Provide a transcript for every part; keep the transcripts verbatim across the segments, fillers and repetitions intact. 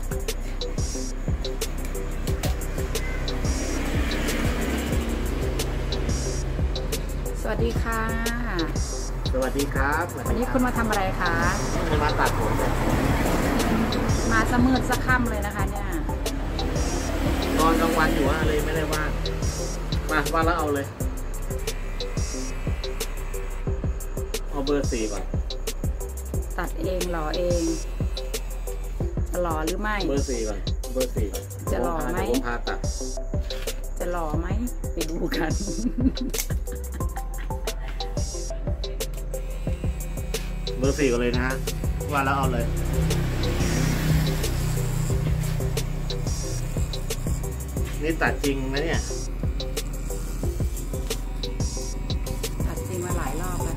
สวัสดีค่ะสวัสดีครับวันนี้คุณมาทำอะไรคะมาตัดผมเลยมาสมืดสักค่ำเลยนะคะเนี่ยนอนกลางวันอยู่ว่าเลยไม่ได้ว่างมาว่าแล้วเอาเลยเอาเบอร์สี่ก่อนตัดเองหล่อเองหล่อหรือไม่เบอร์สี่ก่อนเบอร์สี่จะหล่อไหมผมพาตัดจะหล่อไหมไปดูกันเบอร์สี่กันเลยนะฮะว่าแล้วเอาเลยนี่ตัดจริงนะเนี่ยตัดจริงมาหลายรอบแล้ว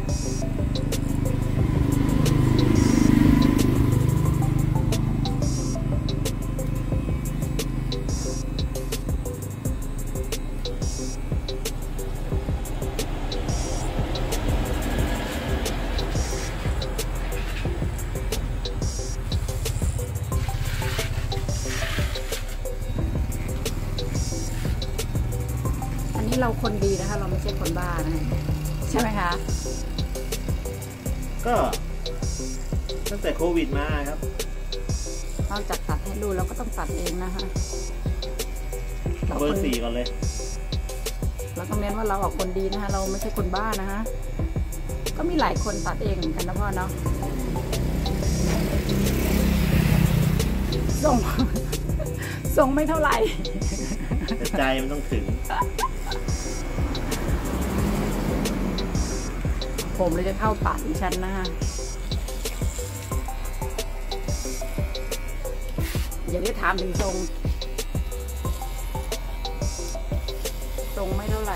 เราคนดีนะคะเราไม่ใช่คนบ้านะใช่ไหมคะก็ตั้งแต่โควิดมาครับนอกจากตัดให้ดูเราก็ต้องตัดเองนะคะเบอร์สี่ก่อนเลยเราต้องเน้นว่าเราเป็นคนดีนะคะเราไม่ใช่คนบ้านะคะก็มีหลายคนตัดเองเหมือนกันนะพ่อเนาะส่งส่งไม่เท่าไหร่ใจมันต้องถึงผมเลยจะเข้าปากดิฉันนะฮะอย่าได้ถามถึงทรงทรงไม่เท่าไหร่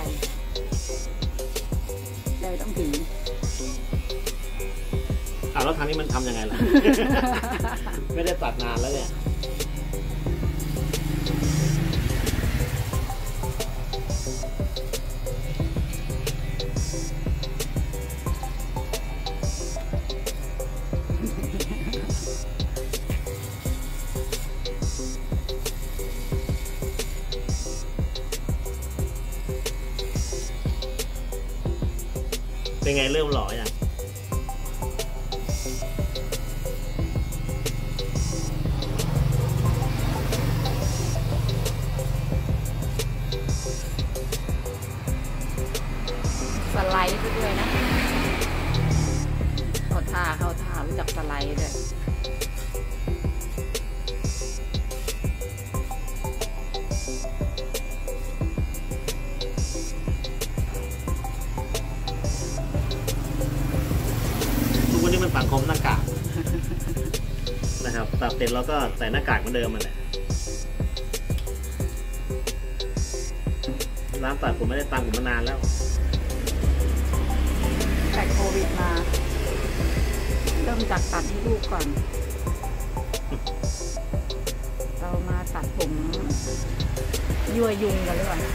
ใจต้องถึงอ่ะแล้วทางนี้มันทำยังไงล่ะ ไม่ได้ตัดนานแล้วเนี่ยเป็นไงเริ่มหล่ออย่างสไลด์ไปด้วยนะเขาท่าเขาท่ารู้จักสไลด์ด้วยวันนี้มันสังคมหน้ากากนะครับตัดเสร็จแล้วก็ใส่หน้ากากเหมือนเดิมมันแหละร้านตัดผมไม่ได้ตังค์ผมมานานแล้วแต่โควิดมาเริ่มจากตัดให้ลูกก่อนเรามาตัดผมยั่วยุงกันหรือเปล่า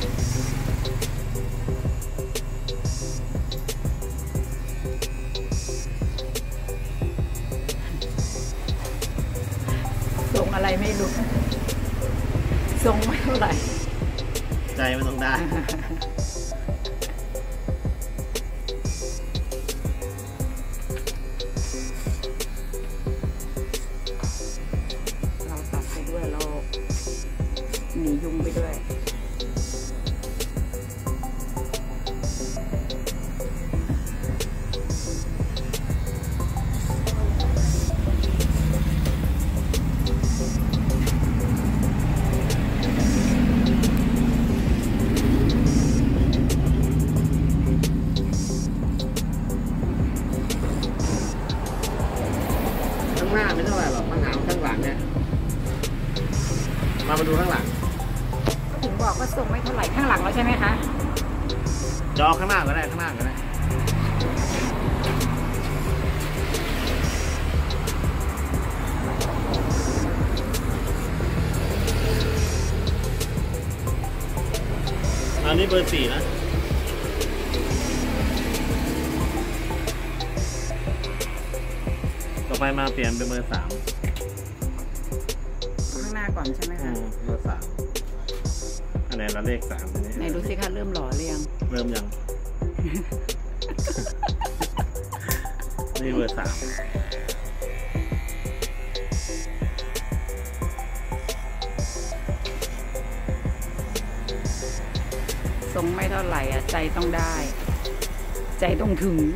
ทรงอะไรไม่รู้ทรงไม่เท่าไหร่ใจมันต้องได้เราตัดไปด้วยเราหนียุงไปด้วยหน้าไม่เท่าไหร่หรอกปัญหาข้างหลังเนี่ยมามาดูข้างหลังก็ถึงบอกว่าทรงไม่เท่าไหร่ข้างหลังแล้วใช่ไหมคะจอข้างหน้าก็ได้ข้างหน้าก็ได้อันนี้เบอร์สี่นะต่อไปมาเปลี่ยนเป็นเบอร์สามก่อนใช่ไหมอืคะมเบอร์สามอันไหนละเลขสามอันนี้ไหนดูสิคะเริ่มหล่อหรือยังเริ่มยัง นี่เบอร์สามทรงไม่เท่าไหร่อ่ะใจต้องได้ ใจต้องถึง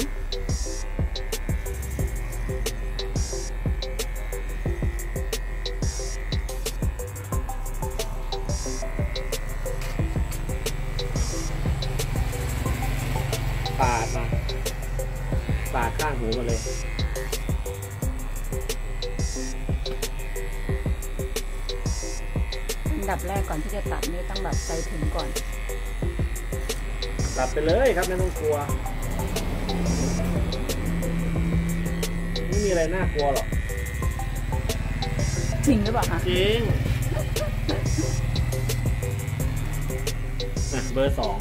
ปาดมาปาดข้างหูมาเลยอันดับแรกก่อนที่จะตัดนี่ต้องแบบใจถึงก่อนตัดไปเลยครับไม่ต้องกลัวไม่มีอะไรน่ากลัวหรอกจริงหรือเปล่าคะจริงนะเบอร์สอง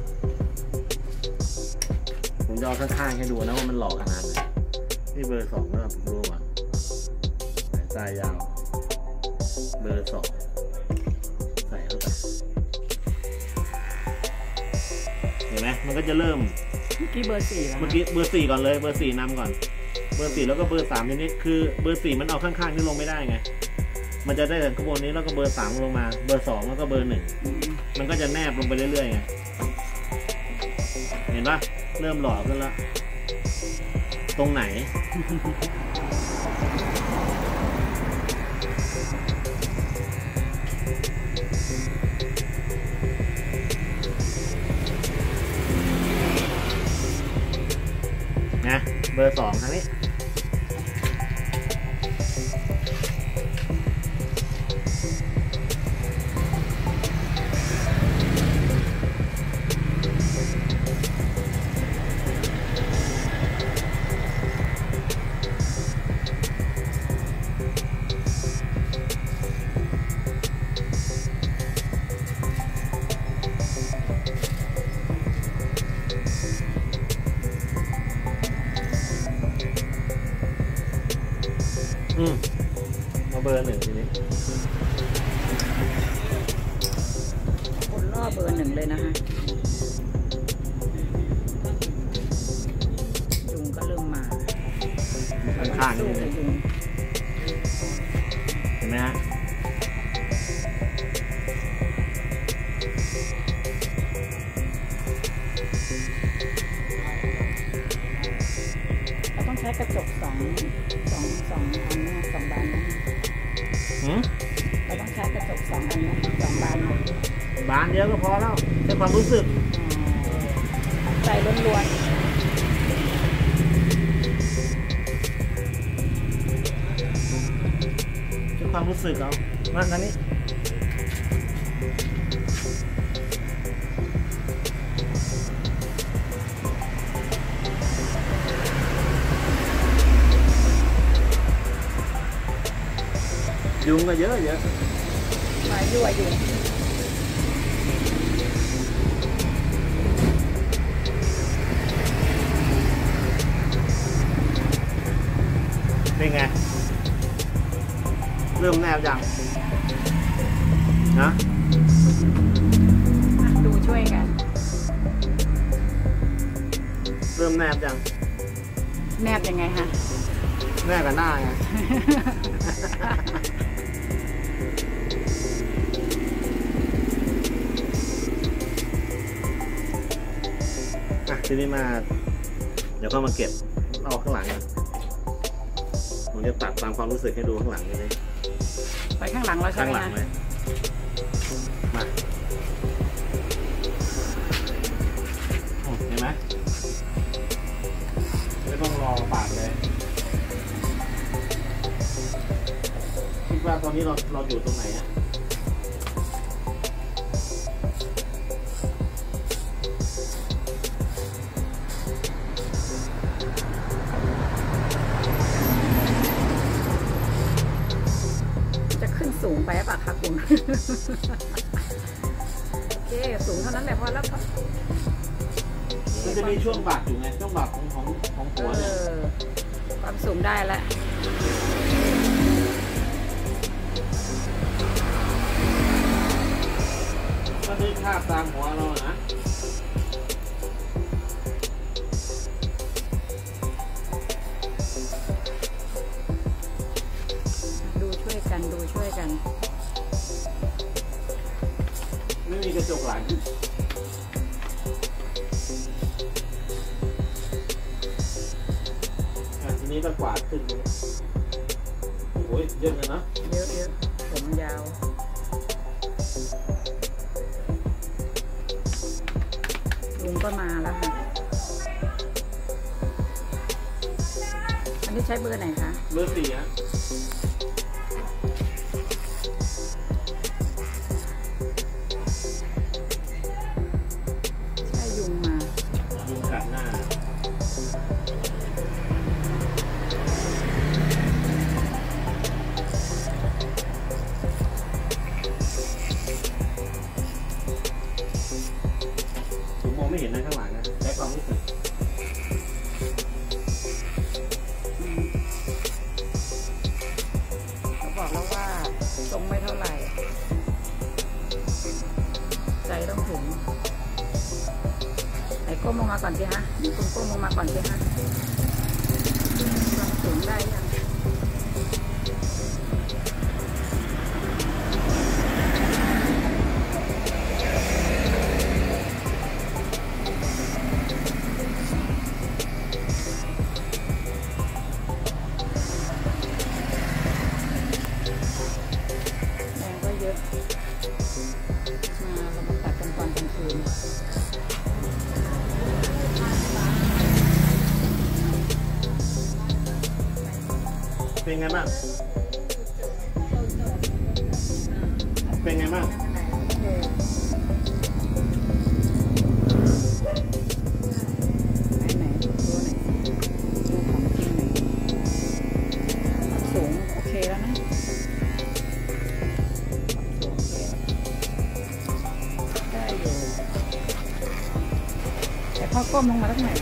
ผมจะเอาข้างๆให้ดูนะว่ามันหลอกขนาดไหนนี่เบอร์สองนะผมรู้ว่าสายตายาว เบอร์สองใส่เข้าไปเห็นไหมมันก็จะเริ่มเมื่อกี้เบอร์สี่แล้วเมื่อกี้เบอร์สี่ก่อนเลยเบอร์สี่นำก่อนเบอร์สี่แล้วก็เบอร์สามทีนี้คือเบอร์สี่มันเอาข้างๆนี่ลงไม่ได้ไงมันจะได้แต่ข้างบนนี้แล้วก็เบอร์สามลงมาเบอร์สองแล้วก็เบอร์หนึ่งมันก็จะแนบลงไปเรื่อยๆไงเห็นปะเริ่มหล่อขึ้นแล้วตรงไหนนะเบอร์สองทางนี้อืมมาเบอร์หนึ่งทีนี้คนล่อเบอร์หนึ่งเลยนะคะยุงก็เริ่มมาข้างๆสู้นี่กับยุงเห็นไหมฮะเราต้องใช้กระจกสองสองสองอันนะสองบานนะหืมเราต้องใช้กระจกสองอันนะสองบานนะบานเดียวก็พอแล้วในความรู้สึกใจล้วนในความรู้สึกเอามาทางนี้ยุงก็เยอะเยอะๆมายั่วยุงเป็นไง เริ่มแนบยังนะอ่ะดูช่วยกันเริ่มแนบยังแนบยังไงฮะแนบกับหน้าไง อ่ะทีนี้มา เดี๋ยวเข้ามาเก็บเอาข้างหลังกันผมจะตัดตามความรู้สึกให้ดูข้างหลังนี่เลยไปข้างหลังเราใช่ข้างไหมหลังคะเลยมาโอ้เห็นไหมไม่ต้องรอปาดเลยคิดว่าตอนนี้เราเราอยู่ตรงไหนอะจะขึ้นสูงไปป่ะคะคุณ โอเคสูงเท่านั้นแหละพอแล้วครับมันจะมีช่วงบาดอยู่ไงช่วงบาดของของของเอหัวเนี่ยอความสูงได้แล้วาบตามหัวเรานะดูช่วยกันดูช่วยกันไม่มีกระจกหลังทีนี้ก็กวาดขึ้นโอ้ยเยอะเลยนะเยอะเยอะผมยาวลุงก็มาแล้วค่ะอันนี้ใช้เบอร์ไหนคะเบอร์สี่ฮะใช่ยุงมายุงกัดหน้ามองไม่เห็นนะข้างหลังนะใช้ความรู้สึกเขาบอกแล้วว่าตรงไม่เท่าไหร่ใจต้องถึงไอ้ก้มลงมาก่อนสิฮะคุณก้มลงมาก่อนสิฮะความสูงได้ยังมาเรามาตัดกันก่อนกลางคืนเป็นไงบ้างเป็นไงบ้างไหนๆดูไหนดูของจริงหน่อยสูงโอเคแล้วนะแต่พอก้มลงมาตั้งไหน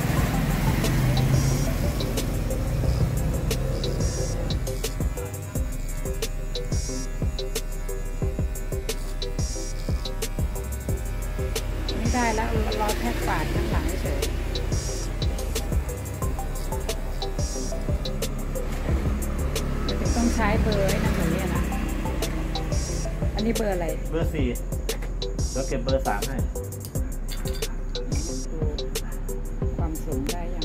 ไม่ได้แล้วรอแค่ปาดข้างหลังเฉยถึงต้องใช้เบอร์ให้นั่นแบบนี้นะอันนี้เบอร์อะไรเบอร์สี่แล้วเก็บเบอร์สามให้ความสูงได้ยัง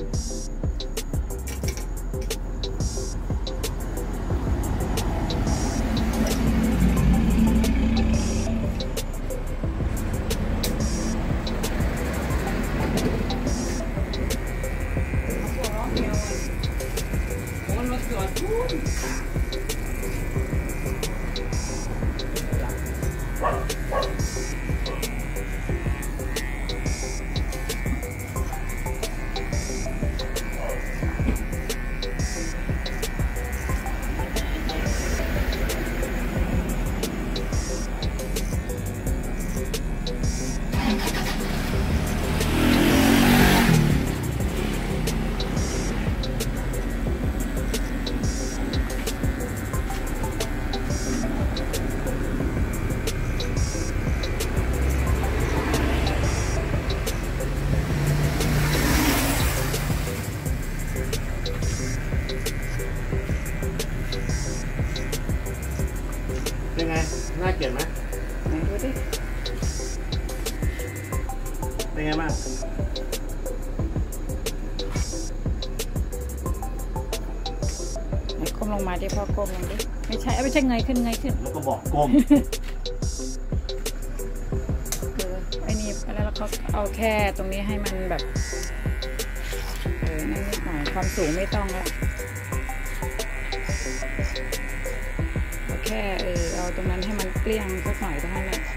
เป็นไงน่าเกลียดไหมไหนดูดิเป็นไงบ้างไหนก้มลงมาดิพ่อก้มลงดิไม่ใช่ไม่ใช่เงยขึ้นเงยขึ้นแล้วก็บอกก้มคือไอ้นี่แล้วเขาเอาแค่ตรงนี้ให้มันแบบเออนั่นนิดหน่อยความสูงไม่ต้องละแค่เออเอาตรงนั้นให้มันเกลี้ยงสักหน่อยเท่านั้นแหละ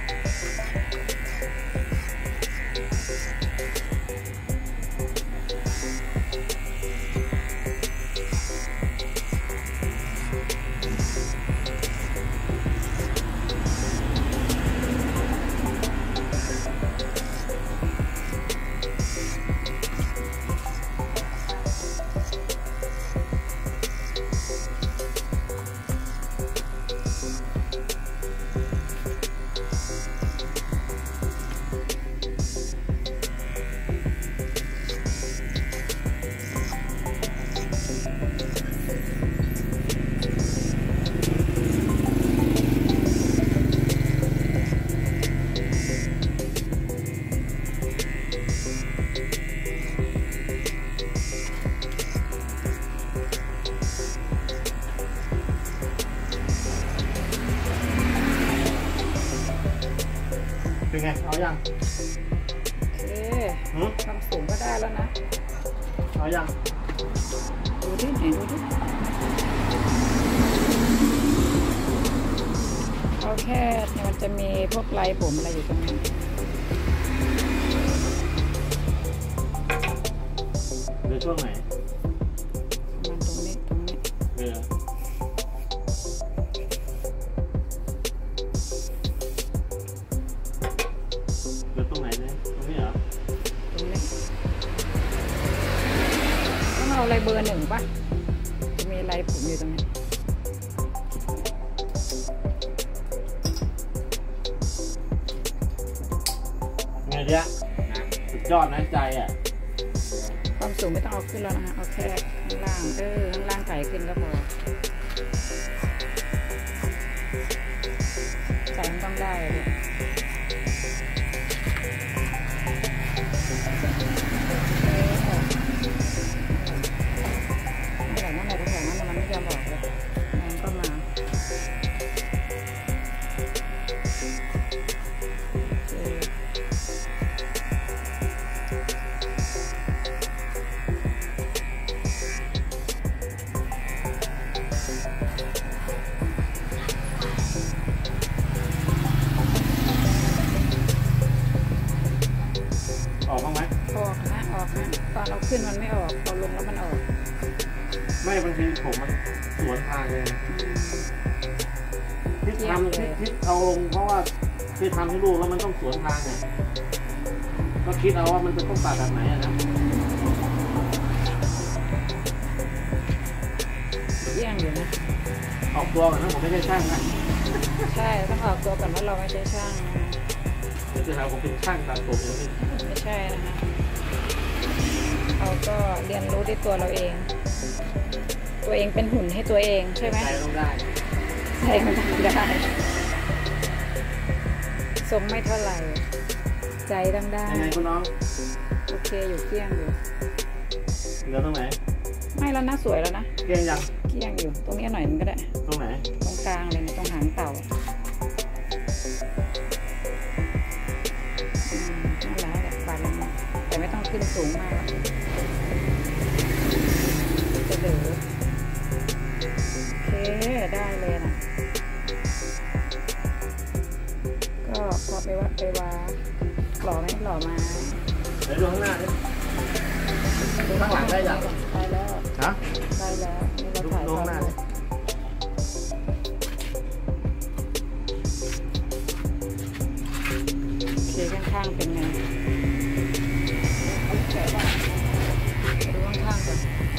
เป็นไงเอายังโอเคความสูงก็ได้แล้วนะเอายังดูดิไหนดูดิเอาแค่มันจะมีพวกลายผมอะไรอยู่ตรงนี้หรือช่วงไหนประมาณตรงนี้ตรงนี้เออหรือตรงไหนเนี่ยตรงนี้เหรอตรงนี้ต้องเอาลายเบอร์หนึ่งป่ะจะมีลายผมอยู่ตรงนี้ไงเดียสุดยอดนะใจอ่ะความสูงไม่ต้องเอาขึ้นแล้วนะฮะเอาแค่ข้างล่างเออข้างล่างไก่ขึ้นก็พอใจมันต้องได้เลยนั่นแหละนั่นแหละแถวนั้นมันไม่ยอมบอกเลยมันก็มาออกบ้างไหมออกนะออกนะตอนเราขึ้นมันไม่ออกพอลงแล้วมันออกไม่บางทีผมมันสวนทางเลยที่ทำที่ที่เอาลงเพราะว่าที่ทำให้ลูกแล้วมันต้องสวนทางไงก็คิดเอาว่ามันจะต้องตัดแบบไหนนะเยี่ยงอยู่นะออกตัวก่อนนะผมไม่ใช่ช่างนะใช่ต้องออกตัวก่อนว่าเราไม่ใช่ช่างนะไม่ใช่ครับผมเป็นช่างตัดผมอย่างนี้ไม่ใช่นะคะเราก็เรียนรู้ด้วยตัวเราเองตัวเองเป็นหุ่นให้ตัวเองใช่ไหมใจต้องได้ใจมันทำได้ทรงไม่เท่าไหร่ใจต้องได้ยังไงคุณน้องโอเคอยู่เกี้ยงอยู่เหลือตรงไหนไม่แล้วนะสวยแล้วนะเกี้ยงยังเกี้ยงอยู่ตรงนี้หน่อยนึงก็ได้ตรงไหนตรงกลางเลยนะตรงหางเต่านั่นแหละแบบบานลงมาแต่ไม่ต้องขึ้นสูงมากจะเดือโอเคได้เลยนะก็พอไปวัดไปว่าหล่อไหมหล่อมาเดี๋ยวดูข้างหน้าดิดูข้างหลังได้ยังได้แล้วฮะได้แล้วนี่เราถ่ายทอดโอเคข้างๆเป็นไงดูข้างๆก่อน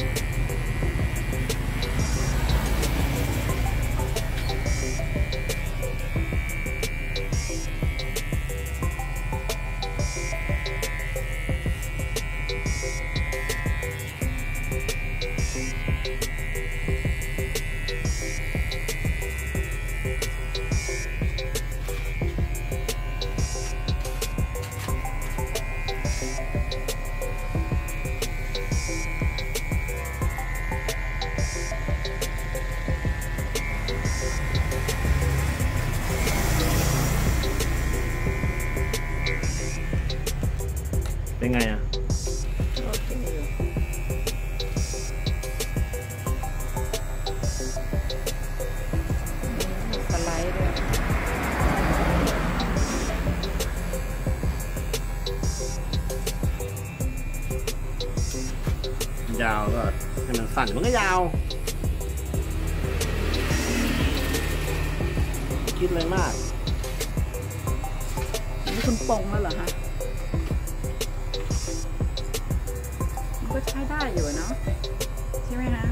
เป็นไงอ่ะโอเคอยู่สไลด์ด้วยยาวก็ให้มันสั้นมันก็ยาวคิดอะไรมากนี่คุณปงแล้วเหรอฮะก็ใช้ได้อยู่เนาะใช่ไหมนะ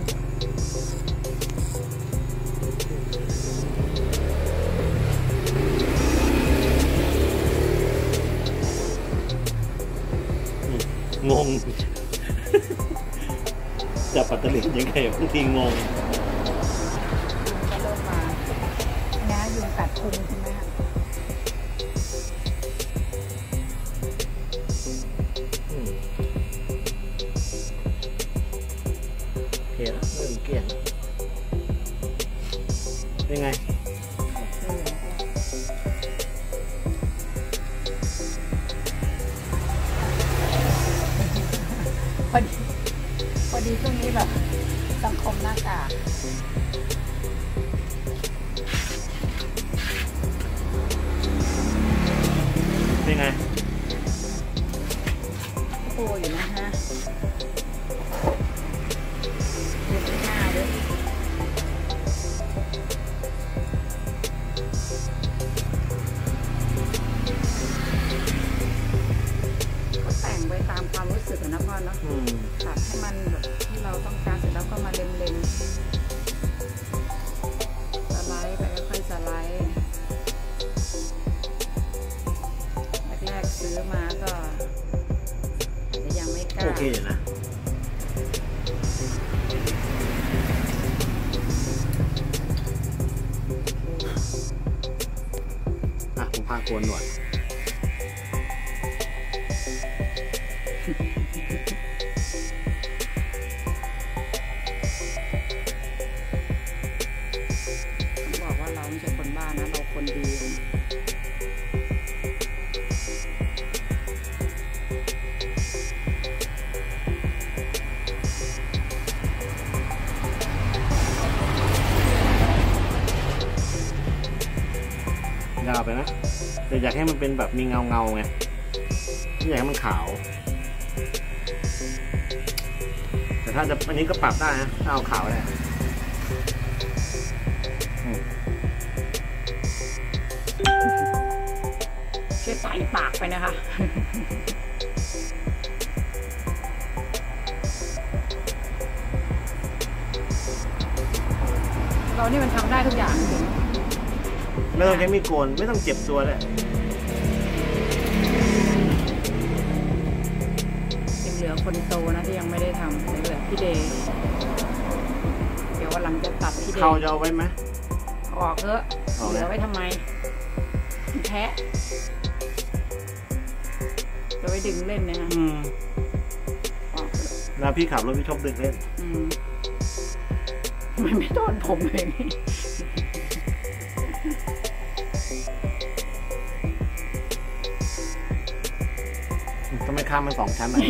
งงจะปัตตลินยังไงบางทีงงก็เริ่มมาเนี้ยยุงกัดพุงใช่ไหมฮะเกลี่ยเริ่มเกลี่ยเป็นไงอดีพอดีช่วงนี้แบบสังคมหน้ากากเป็นไงโตอยู่นะฮะเดือนที่ห้าด้วยก็แต่งไปตามความรู้สึกนะพ่อเนาะตัดให้มันแบบที่เราต้องการเสร็จแล้วก็มาเล็มๆสไลด์ไปค่อยๆสไลด์แรกๆซื้อมาก็แต่ยังไม่กล้าโอเคนะอ่ะผมพาโกนหนวดบอกว่าเราไม่ใช่คนบ้านะเราคนดียาวไปนะแต่อยากให้มันเป็นแบบมีเงาเงาไงไม่อยากให้มันขาวแต่ถ้าจะอันนี้ก็ปรับได้นะถ้าเอาขาวได้ช่วยใส่ปากไปนะคะเรานี่มันทำได้ทุกอย่างจริงไม่ต้องใช้มีดโกนไม่ต้องเจ็บตัวเลยยังเหลือคนโตนะที่ยังไม่ได้ทำเหลือพี่เดย์เดี๋ยววันหลังจะตัดพี่เดย์เขาจะเอาไว้ไหมออกเถอะเหลือไว้ทำไมแทะจะไว้ดึงเล่นเนี่ยนะออกแล้วพี่ขับรถพี่ชอบดึงเล่นมันไม่โดนผมเลยทำไมข้ามมันสองชั้นอ่ะ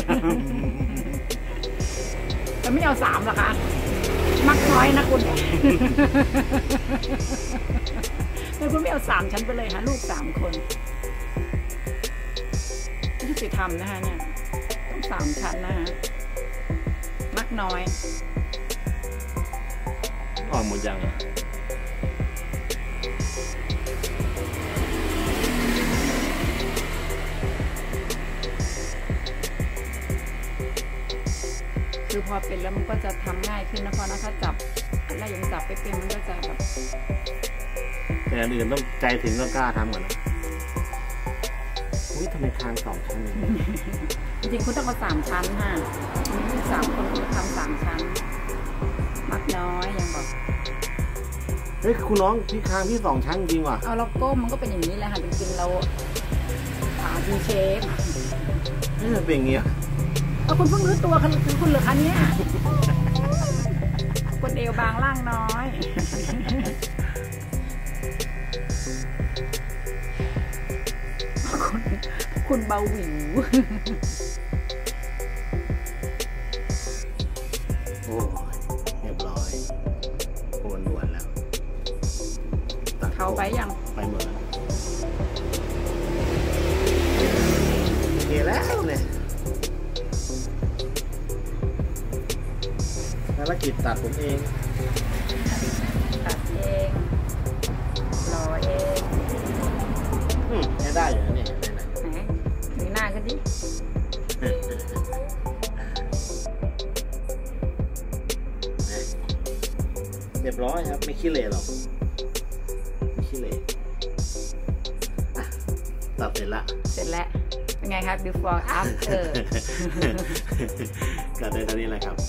จะไม่เอาสามหรอคะมักน้อยนะคุณแต่คุณไม่เอาสามชั้นไปเลยฮะลูกสามคนยุติธรรมนะคะเนี่ยต้องสามชั้นนะฮะมักน้อยออกหมดยังอ่ะคือพอเป็นแล้วมันก็จะทำง่ายขึ้นนะพอนะถ้าจับแล้วยังจับไปเป็นมันก็จะแบบแต่อันอื่นต้องใจถึงก็กล้าทำก่อนนะอุ้ยทำไมทางสองชั้นจริงๆคุณต้องเอาสามชั้นฮะมีลูกสามคนคุณทำสามชั้นมักน้อยยังบอกเฮ้ยคุณน้องพี่คางพี่สองชั้นจริงว่ะเอาเราก้มมันก็เป็นอย่างนี้แหละค่ะจริงๆเราขาดีเชฟนี่มันเป็นอย่างนี้เอาคุณเพิ่งรู้ตัวคือคุณเหลือคันนี้คนเอวบางล่างน้อยคุณคุณเบาหวิวโอ้เรียบร้อยโอนด่วนแล้วเขาไปยังไปหมดแล้วโอเคแล้วเนี่ยภารกิจตัดผมเองตัดเองรอเองอืมไม่ได้อยู่นะเนี่ยไหนไหนมีหน้ากันดิเรียบร้อยครับไม่ขี้เหร่หรอกไม่ขี้เหร่ตัดเสร็จละเสร็จแล้วเป็นไงครับ before after ก็ได้เท่านี้แหละครับ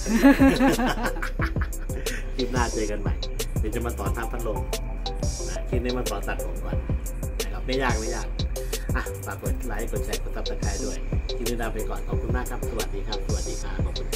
คลิปหน้าเจอกันใหม่เดี๋ยวจะมาต่อทางพัดลมนะคลิปนี้มาต่อตัดผมก่อนนะครับไม่ยากไม่ยากอ่ะฝากกดไลค์กดแชร์กดซับสไครบ์ด้วยคลิปนี้ลาไปก่อนขอบคุณมากครับสวัสดีครับสวัสดีครับขอบคุณ